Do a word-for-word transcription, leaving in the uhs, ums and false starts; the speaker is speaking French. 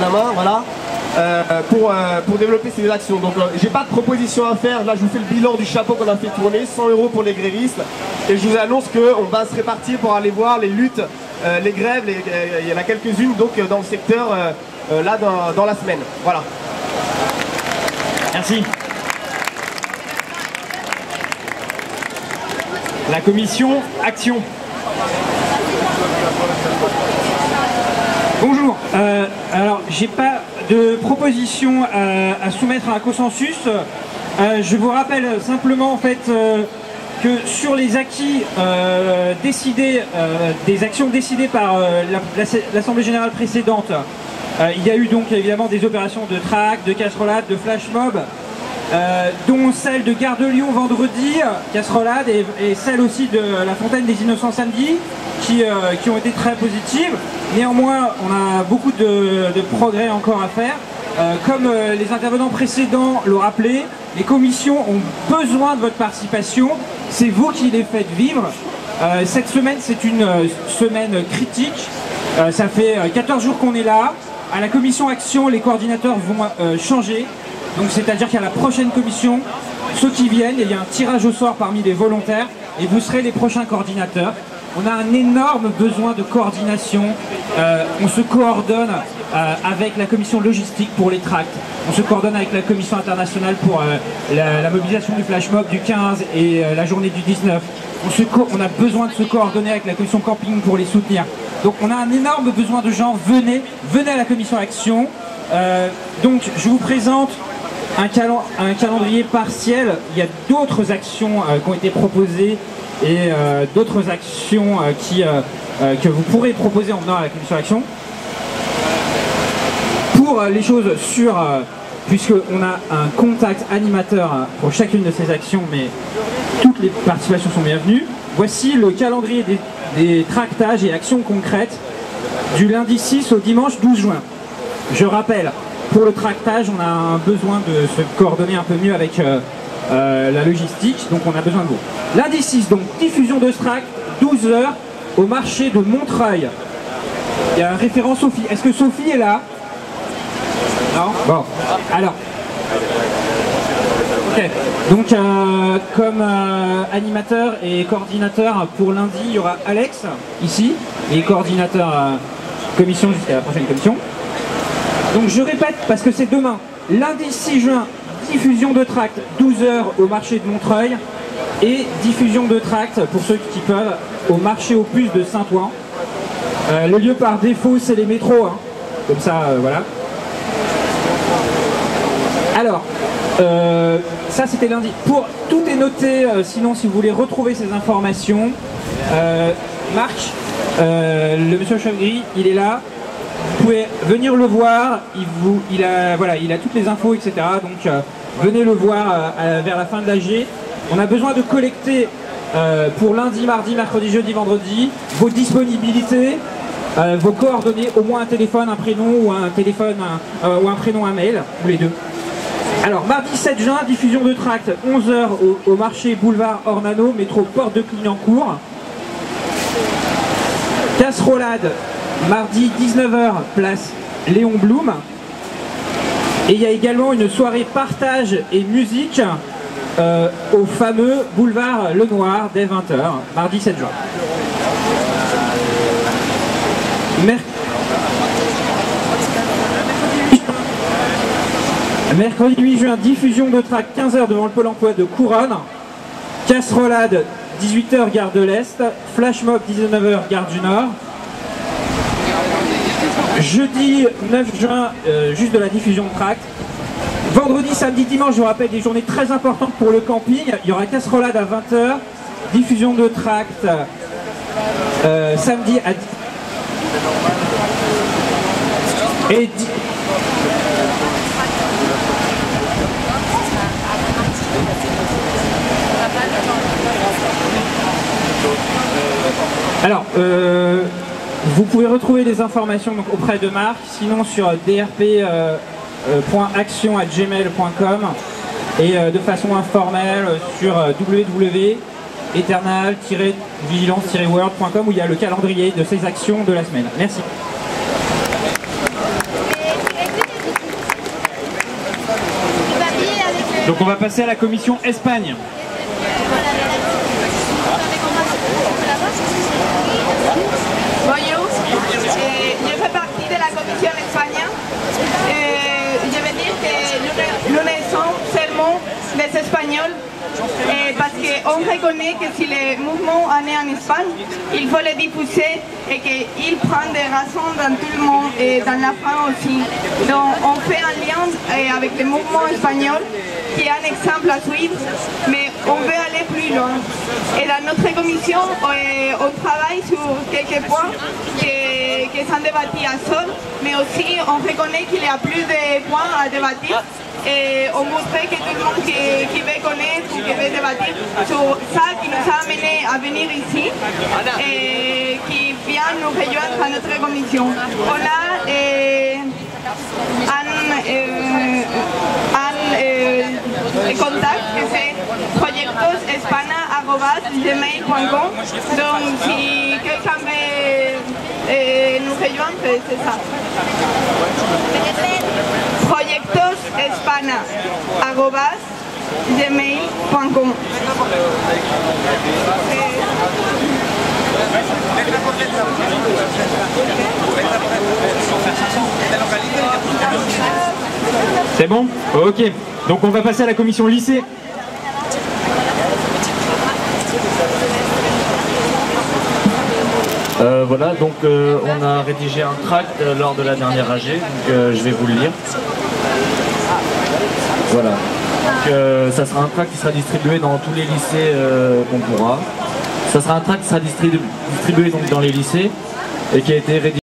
la main, voilà, euh, pour, euh, pour développer ces actions. Donc euh, j'ai pas de proposition à faire, là je vous fais le bilan du chapeau qu'on a fait tourner, cent euros pour les grévistes, et je vous annonce qu'on va se répartir pour aller voir les luttes, euh, les grèves, les, euh, il y en a quelques-unes donc dans le secteur, euh, euh, là dans, dans la semaine. Voilà. Merci. La commission Action. Bonjour, euh, alors j'ai pas de proposition à, à soumettre à un consensus. Euh, je vous rappelle simplement en fait euh, que sur les acquis euh, décidés, euh, des actions décidées par euh, l'Assemblée générale précédente, euh, il y a eu donc évidemment des opérations de traque, de casserolade, de flash mob, euh, dont celle de Gare de Lyon vendredi, casserolade, et, et celle aussi de la Fontaine des Innocents samedi, qui, euh, qui ont été très positives. Néanmoins, on a beaucoup de, de progrès encore à faire. Euh, comme euh, les intervenants précédents l'ont rappelé, les commissions ont besoin de votre participation. C'est vous qui les faites vivre. Euh, cette semaine, c'est une euh, semaine critique. Euh, ça fait euh, quatorze jours qu'on est là. À la commission Action, les coordinateurs vont euh, changer. Donc c'est-à-dire qu'à la prochaine commission, ceux qui viennent, il y a un tirage au sort parmi les volontaires et vous serez les prochains coordinateurs. On a un énorme besoin de coordination. Euh, on se coordonne euh, avec la commission logistique pour les tracts. On se coordonne avec la commission internationale pour euh, la, la mobilisation du flash mob du quinze et euh, la journée du dix-neuf. On, se on a besoin de se coordonner avec la commission camping pour les soutenir. Donc on a un énorme besoin de gens. Venez, venez à la commission Action. Euh, donc je vous présente un, calen un calendrier partiel. Il y a d'autres actions euh, qui ont été proposées et euh, d'autres actions euh, qui, euh, euh, que vous pourrez proposer en venant à la commission Action. Pour euh, les choses sûres, euh, puisqu'on a un contact animateur euh, pour chacune de ces actions, mais toutes les participations sont bienvenues, voici le calendrier des, des tractages et actions concrètes du lundi six au dimanche douze juin. Je rappelle, pour le tractage, on a un besoin de se coordonner un peu mieux avec euh, euh, la logistique, donc on a besoin de vous. Lundi six, donc diffusion de tract, douze heures, au marché de Montreuil. Il y a un référent Sophie. Est-ce que Sophie est là? Non? Bon, alors. Ok, donc euh, comme euh, animateur et coordinateur pour lundi, il y aura Alex, ici, et coordinateur euh, commission jusqu'à la prochaine commission. Donc je répète, parce que c'est demain, lundi six juin, diffusion de tract, douze heures au marché de Montreuil, et diffusion de tract, pour ceux qui peuvent, au marché aux puces de Saint-Ouen. Euh, le lieu par défaut, c'est les métros, hein. Comme ça, euh, voilà. Alors, euh, ça c'était lundi. Pour, tout est noté, euh, sinon si vous voulez retrouver ces informations, euh, Marc, euh, le monsieur Chevry, il est là. Vous pouvez venir le voir, il, vous, il, a, voilà, il a toutes les infos, et cetera. Donc euh, venez le voir euh, vers la fin de l'A G. On a besoin de collecter euh, pour lundi, mardi, mercredi, jeudi, vendredi, vos disponibilités, euh, vos coordonnées, au moins un téléphone, un prénom ou un téléphone, un, euh, ou un prénom, un mail, ou les deux. Alors, mardi sept juin, diffusion de tract, onze heures au, au marché boulevard Ornano, métro Porte de Clignancourt. Casserolade, mardi dix-neuf heures, place Léon Blum. Et il y a également une soirée partage et musique euh, au fameux boulevard Le Noir dès vingt heures, mardi sept juin. Mer Mercredi huit juin, diffusion de tract, quinze heures devant le Pôle emploi de Couronne. Casserolade, dix-huit heures, gare de l'Est. Flash mob, dix-neuf heures, gare du Nord. Jeudi neuf juin, euh, juste de la diffusion de tract. Vendredi, samedi, dimanche, je vous rappelle, des journées très importantes pour le camping. Il y aura casserolade à vingt heures, diffusion de tract euh, samedi à dix et dix... Alors, euh, vous pouvez retrouver les informations donc, auprès de Marc, sinon sur d r p point action arobase gmail point com et euh, de façon informelle sur w w w point eternal tiret vigilance tiret world point com où il y a le calendrier de ces actions de la semaine. Merci. Donc on va passer à la commission Espagne. Bonjour, eh, je fais partie de la commission Espagne. Eh, je veux dire que nous, nous ne sommes seulement des Espagnols eh, parce qu'on reconnaît que si le mouvement est né en Espagne, il faut le diffuser et qu'il prend des raisons dans tout le monde et dans la France aussi. Donc on fait un lien eh, avec le mouvement espagnol qui est un exemple à suivre, mais on veut aller plus loin. Et dans notre commission, eh, on travaille sur quelques points qui, qui sont débattus à sol, mais aussi on reconnaît qu'il y a plus de points à débattre. Et on voudrait que tout le monde qui, qui veut connaître ou qui veut débattre sur ça qui nous a amené à venir ici et qui vient nous rejoindre à notre commission. On a eh, un, euh, un euh, contact que c'est proyectosespana arobase gmail point com. Donc si quelqu'un veut eh, nous rejoindre, c'est ça. proyectosespana arobase gmail point com. C'est bon? Ok. Donc on va passer à la commission lycée. Euh, voilà, donc euh, on a rédigé un tract euh, lors de la dernière A G, donc euh, je vais vous le lire. Voilà, donc euh, ça sera un tract qui sera distribué dans tous les lycées euh, qu'on pourra. Ça sera un tract qui sera distribué, distribué donc, dans les lycées et qui a été rédigé.